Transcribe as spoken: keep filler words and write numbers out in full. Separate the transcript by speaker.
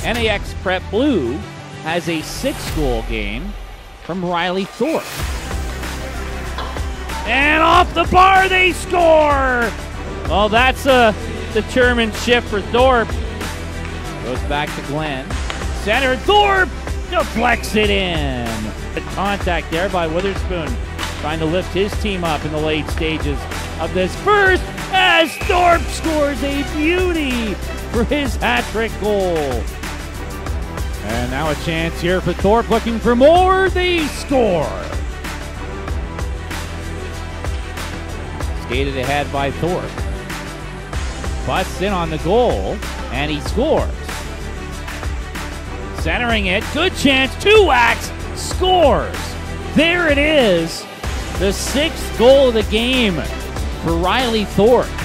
Speaker 1: N A X Prep Blue has a six-goal game from Riley Thorpe. And off the bar, they score! Well, that's a determined shift for Thorpe. Goes back to Glenn. Center, Thorpe deflects it in. The contact there by Witherspoon, trying to lift his team up in the late stages of this first, as Thorpe scores a beauty for his hat-trick goal. And now a chance here for Thorpe, looking for more. They score. Skated ahead by Thorpe. Busts in on the goal, and he scores. Centering it, good chance, Two-Wax scores. There it is, the sixth goal of the game for Riley Thorpe.